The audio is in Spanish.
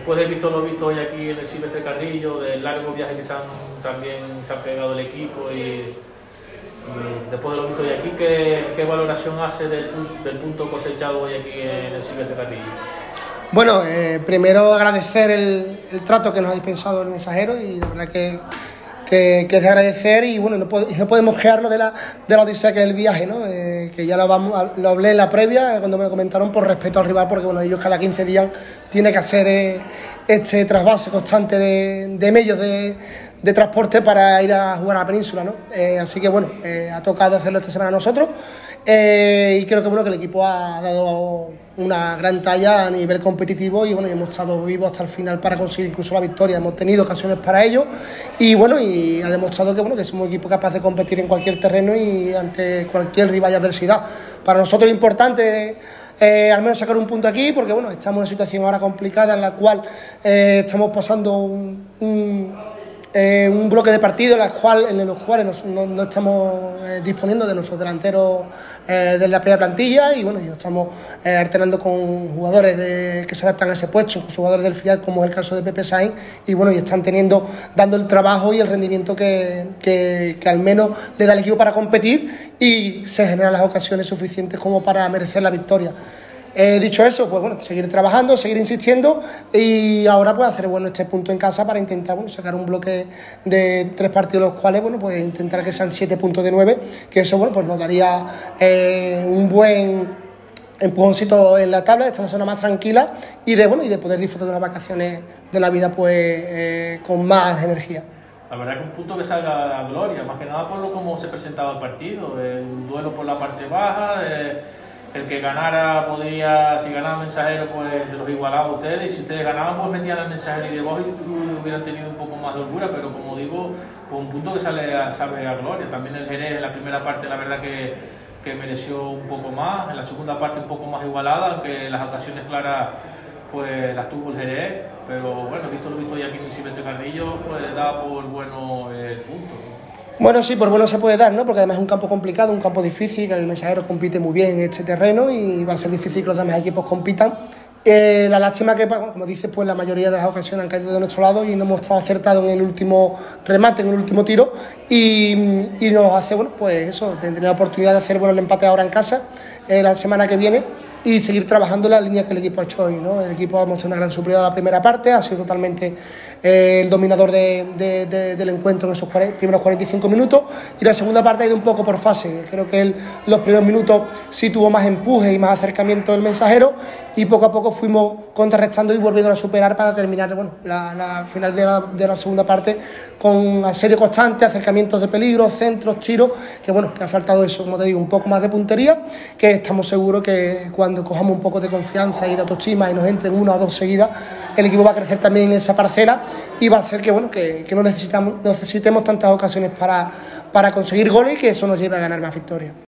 después de visto lo visto hoy aquí en el Silvestre Carrillo, del largo viaje que también se ha pegado el equipo y después de lo visto hoy aquí, ¿qué valoración hace del punto cosechado hoy aquí en el Silvestre Carrillo? Bueno, primero agradecer el trato que nos ha dispensado el mensajero y la verdad que es de agradecer y bueno, no podemos quejarnos de la odisea que es el viaje, ¿no? Que ya lo hablé en la previa cuando me lo comentaron por respeto al rival, porque bueno, ellos cada 15 días tienen que hacer este trasvase constante de medios de transporte para ir a jugar a la península, ¿no? Así que bueno, ha tocado hacerlo esta semana a nosotros y creo que bueno, que el equipo ha dado una gran talla a nivel competitivo y bueno, hemos estado vivos hasta el final para conseguir incluso la victoria. Hemos tenido ocasiones para ello y bueno, y ha demostrado que bueno, que somos un equipo capaz de competir en cualquier terreno y ante cualquier rival y adversidad. Para nosotros es importante al menos sacar un punto aquí, porque bueno, estamos en una situación ahora complicada en la cual estamos pasando un bloque de partidos en los cuales no estamos disponiendo de nuestros delanteros de la primera plantilla y bueno, estamos alternando con jugadores que se adaptan a ese puesto, con jugadores del filial como es el caso de Pepe Sainz y bueno, y están dando el trabajo y el rendimiento que al menos le da al equipo para competir y se generan las ocasiones suficientes como para merecer la victoria. Dicho eso, pues bueno, seguir trabajando, seguir insistiendo y ahora pues hacer bueno este punto en casa para intentar sacar un bloque de 3 partidos, los cuales bueno, pues intentar que sean 7 puntos de 9, que eso bueno, pues nos daría un buen empujoncito en la tabla, de esta zona más tranquila y de poder disfrutar de unas vacaciones de la vida pues con más energía. La verdad que un punto que salga a gloria, más que nada por lo como se presentaba el partido, un duelo por la parte baja, el que ganara podría, si ganaba Mensajero, pues los igualaba a ustedes, y si ustedes ganaban, pues metían al Mensajero y de vos y hubieran tenido un poco más de holgura, pero como digo, pues un punto que sabe a gloria. También el Jerez en la primera parte, la verdad que mereció un poco más, en la segunda parte un poco más igualada, aunque las ocasiones claras pues las tuvo el Jerez, pero bueno, visto lo visto ya aquí en el Silvestre Carrillo, pues da por bueno el punto. Bueno, sí, por bueno se puede dar, ¿no? Porque además es un campo complicado, un campo difícil, que el Mensajero compite muy bien en este terreno y va a ser difícil que los demás equipos compitan. La lástima que, como dices, pues la mayoría de las ocasiones han caído de nuestro lado y no hemos estado acertados en el último remate, en el último tiro y nos hace, bueno, pues eso, tener la oportunidad de hacer bueno el empate ahora en casa la semana que viene y seguir trabajando la línea que el equipo ha hecho hoy, ¿no? El equipo ha mostrado una gran superioridad en la primera parte, ha sido totalmente el dominador del encuentro en esos primeros 45 minutos y la segunda parte ha ido un poco por fase. Creo que los primeros minutos sí tuvo más empuje y más acercamiento del Mensajero y poco a poco fuimos contrarrestando y volviendo a superar para terminar bueno, la final de la segunda parte con asedio constante, acercamientos de peligro, centros, tiros, que bueno, que ha faltado eso, como te digo, un poco más de puntería, que estamos seguros que cuando cojamos un poco de confianza y de autoestima y nos entren 1 o 2 seguidas, el equipo va a crecer también en esa parcela y va a ser que bueno, que no necesitemos tantas ocasiones para conseguir goles y que eso nos lleve a ganar más victorias.